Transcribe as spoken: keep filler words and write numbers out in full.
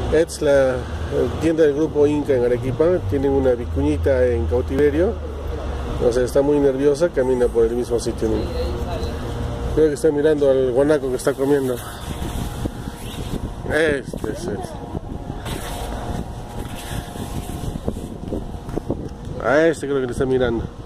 Es la tienda del grupo Inca en Arequipa. Tienen una vicuñita en cautiverio. O sea, está muy nerviosa, camina por el mismo sitio. Creo que está mirando al guanaco que está comiendo. Este es el... A este creo que le está mirando.